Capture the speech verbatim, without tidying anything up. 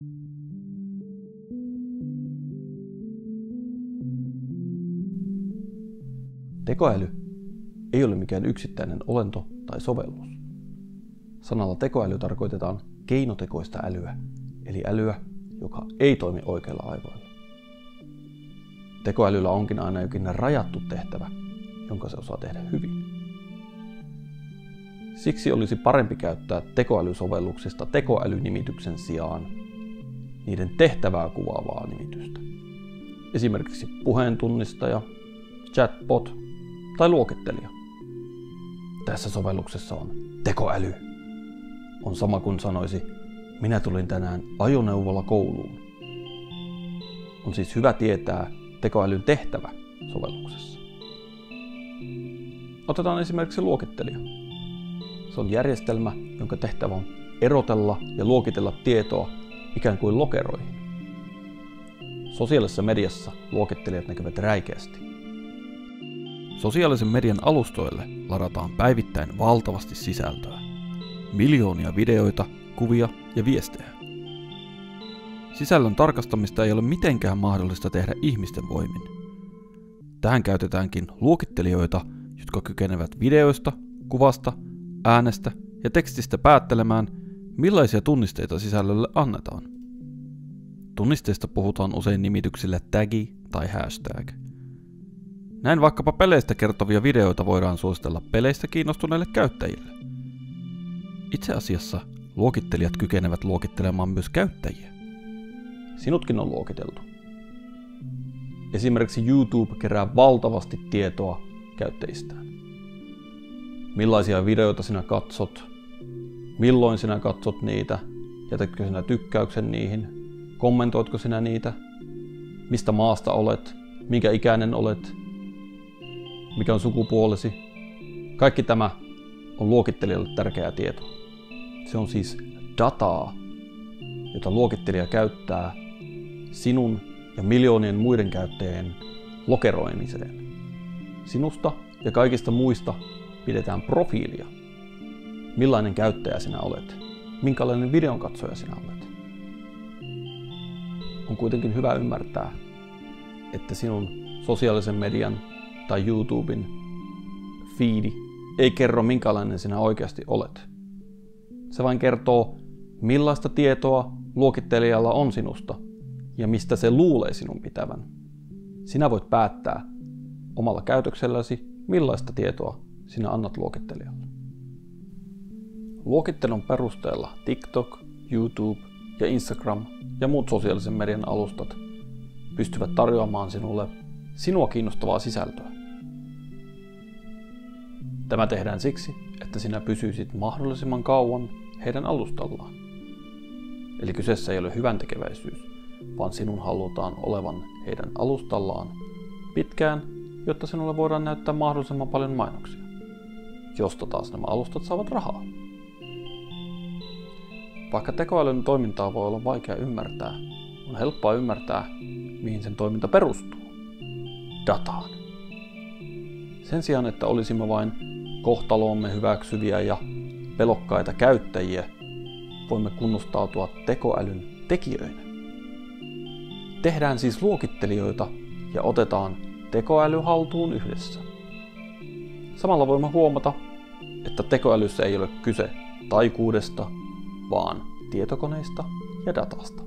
Tekoäly ei ole mikään yksittäinen olento tai sovellus. Sanalla tekoäly tarkoitetaan keinotekoista älyä, eli älyä, joka ei toimi oikeilla aivoilla. Tekoälyllä onkin aina jokin rajattu tehtävä, jonka se osaa tehdä hyvin. Siksi olisi parempi käyttää tekoälysovelluksista tekoälynimityksen sijaan niiden tehtävää kuvaavaa nimitystä. Esimerkiksi puheentunnistaja, chatbot tai luokittelija. Tässä sovelluksessa on tekoäly. On sama kuin sanoisi, minä tulin tänään ajoneuvolla kouluun. On siis hyvä tietää tekoälyn tehtävä sovelluksessa. Otetaan esimerkiksi luokittelija. Se on järjestelmä, jonka tehtävä on erotella ja luokitella tietoa ikään kuin lokeroihin. Sosiaalisessa mediassa luokittelijat näkyvät räikeästi. Sosiaalisen median alustoille ladataan päivittäin valtavasti sisältöä. Miljoonia videoita, kuvia ja viestejä. Sisällön tarkastamista ei ole mitenkään mahdollista tehdä ihmisten voimin. Tähän käytetäänkin luokittelijoita, jotka kykenevät videoista, kuvasta, äänestä ja tekstistä päättelemään, millaisia tunnisteita sisällölle annetaan. Tunnisteista puhutaan usein nimityksillä tagi tai hashtag. Näin vaikkapa peleistä kertovia videoita voidaan suositella peleistä kiinnostuneille käyttäjille. Itse asiassa luokittelijat kykenevät luokittelemaan myös käyttäjiä. Sinutkin on luokiteltu. Esimerkiksi YouTube kerää valtavasti tietoa käyttäjistään. Millaisia videoita sinä katsot, milloin sinä katsot niitä, jätätkö sinä tykkäyksen niihin, kommentoitko sinä niitä, mistä maasta olet, minkä ikäinen olet, mikä on sukupuolesi. Kaikki tämä on luokittelijalle tärkeää tietoa. Se on siis dataa, jota luokittelija käyttää sinun ja miljoonien muiden käyttäjien lokeroimiseen. Sinusta ja kaikista muista pidetään profiilia. Millainen käyttäjä sinä olet? Minkälainen videon katsoja sinä olet? On kuitenkin hyvä ymmärtää, että sinun sosiaalisen median tai YouTuben feedi ei kerro minkälainen sinä oikeasti olet. Se vain kertoo, millaista tietoa luokittelijalla on sinusta ja mistä se luulee sinun pitävän. Sinä voit päättää omalla käytökselläsi, millaista tietoa sinä annat luokittelijalle. Luokittelun perusteella TikTok, YouTube ja Instagram ja muut sosiaalisen median alustat pystyvät tarjoamaan sinulle sinua kiinnostavaa sisältöä. Tämä tehdään siksi, että sinä pysyisit mahdollisimman kauan heidän alustallaan. Eli kyseessä ei ole hyväntekeväisyys, vaan sinun halutaan olevan heidän alustallaan pitkään, jotta sinulle voidaan näyttää mahdollisimman paljon mainoksia, josta taas nämä alustat saavat rahaa. Vaikka tekoälyn toimintaa voi olla vaikea ymmärtää, on helppoa ymmärtää, mihin sen toiminta perustuu. Dataan. Sen sijaan, että olisimme vain kohtaloomme hyväksyviä ja pelokkaita käyttäjiä, voimme kunnostautua tekoälyn tekijöinä. Tehdään siis luokittelijoita ja otetaan tekoäly haltuun yhdessä. Samalla voimme huomata, että tekoälyssä ei ole kyse taikuudesta, vaan tietokoneista ja datasta.